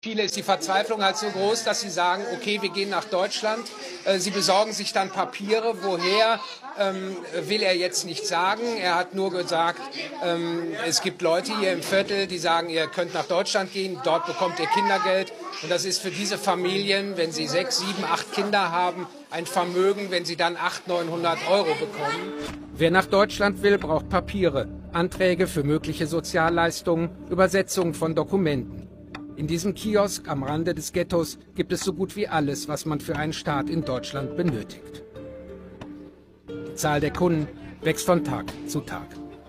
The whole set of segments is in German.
viele ist die Verzweiflung halt so groß, dass sie sagen, okay, wir gehen nach Deutschland. Sie besorgen sich dann Papiere. Woher, will er jetzt nicht sagen. Er hat nur gesagt, es gibt Leute hier im Viertel, die sagen, ihr könnt nach Deutschland gehen, dort bekommt ihr Kindergeld. Und das ist für diese Familien, wenn sie 6, 7, 8 Kinder haben, ein Vermögen, wenn sie dann 800, 900 € bekommen. Wer nach Deutschland will, braucht Papiere, Anträge für mögliche Sozialleistungen, Übersetzungen von Dokumenten. In diesem Kiosk am Rande des Ghettos gibt es so gut wie alles, was man für einen Start in Deutschland benötigt. Die Zahl der Kunden wächst von Tag zu Tag.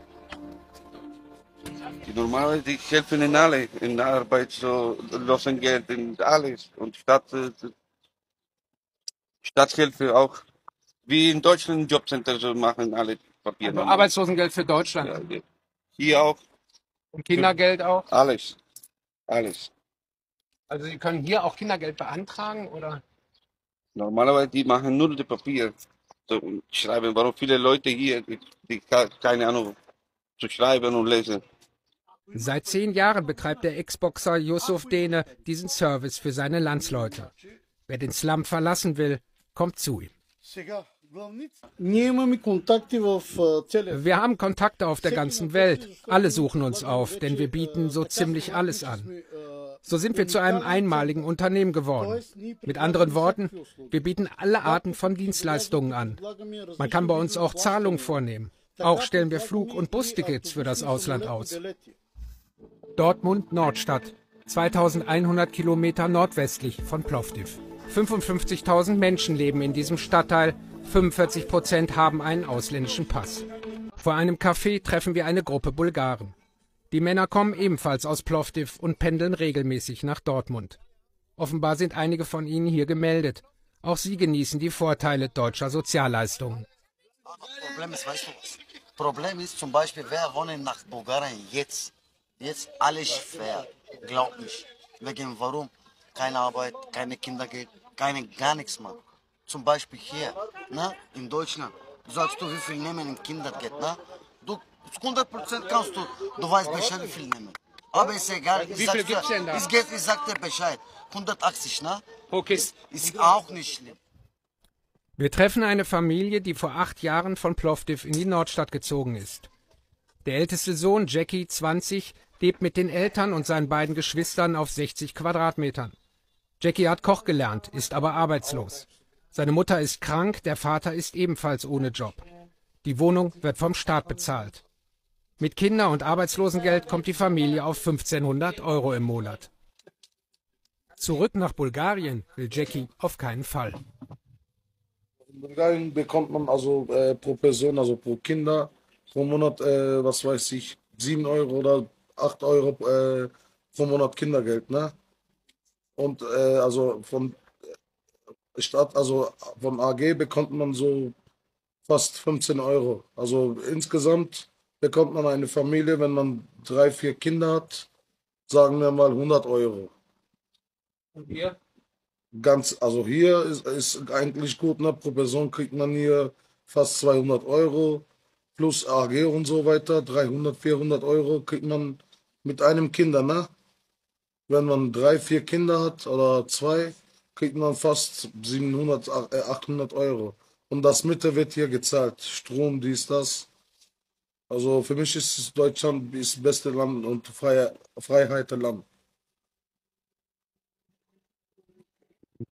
Normalerweise ich helfe ihnen alle in der Arbeit, so Losengeld und alles. Und Staatshilfe auch. Wie in Deutschland im Jobcenter so machen alle Papiere. Also Arbeitslosengeld für Deutschland. Ja, hier auch. Und Kindergeld auch? Alles. Alles. Also Sie können hier auch Kindergeld beantragen, oder? Normalerweise die machen nur die Papier. So, und schreiben, warum viele Leute hier, die keine Ahnung zu schreiben und lesen. Seit 10 Jahren betreibt der Ex-Boxer Yusuf Dene diesen Service für seine Landsleute. Wer den Slum verlassen will, kommt zu ihm. Wir haben Kontakte auf der ganzen Welt. Alle suchen uns auf, denn wir bieten so ziemlich alles an. So sind wir zu einem einmaligen Unternehmen geworden. Mit anderen Worten, wir bieten alle Arten von Dienstleistungen an. Man kann bei uns auch Zahlungen vornehmen. Auch stellen wir Flug- und Bustickets für das Ausland aus. Dortmund Nordstadt, 2100 Kilometer nordwestlich von Plovdiv. 55.000 Menschen leben in diesem Stadtteil, 45% haben einen ausländischen Pass. Vor einem Café treffen wir eine Gruppe Bulgaren. Die Männer kommen ebenfalls aus Plovdiv und pendeln regelmäßig nach Dortmund. Offenbar sind einige von ihnen hier gemeldet. Auch sie genießen die Vorteile deutscher Sozialleistungen. Problem ist, weißt du was? Problem ist zum Beispiel, wer wohnt nach Bulgarien jetzt? Jetzt alles schwer, glaub mich. Wegen warum? Keine Arbeit, keine Kindergeld, gar nichts, Mann. Zum Beispiel hier, ne, in Deutschland, sagst du, wie viel nehmen im Kindergeld, ne? Du 100% kannst du weißt Bescheid, wie viel nehmen. Aber ist egal. Wie viel gibt's denn da? Ich sag dir Bescheid. 180, ne? Okay. Ist auch nicht schlimm. Wir treffen eine Familie, die vor 8 Jahren von Plovdiv in die Nordstadt gezogen ist. Der älteste Sohn, Jackie, 20, lebt mit den Eltern und seinen beiden Geschwistern auf 60 Quadratmetern. Jackie hat Koch gelernt, ist aber arbeitslos. Seine Mutter ist krank, der Vater ist ebenfalls ohne Job. Die Wohnung wird vom Staat bezahlt. Mit Kinder- und Arbeitslosengeld kommt die Familie auf 1500 € im Monat. Zurück nach Bulgarien will Jackie auf keinen Fall. In Bulgarien bekommt man also pro Person, also pro Kinder, pro Monat, was weiß ich, 7 € oder 8 € pro Monat Kindergeld, ne? Und also von Stadt, also vom AG bekommt man so fast 15 €. Also insgesamt bekommt man eine Familie, wenn man 3, 4 Kinder hat, sagen wir mal 100 €. Und hier? Also hier ist eigentlich gut, ne? Pro Person kriegt man hier fast 200 € plus AG und so weiter. 300, 400 € kriegt man mit einem Kinder, ne? Wenn man 3, 4 Kinder hat oder 2, kriegt man fast 700, 800 €. Und das Mitte wird hier gezahlt. Strom, dies, das. Also für mich ist Deutschland das beste Land und Freiheit Land.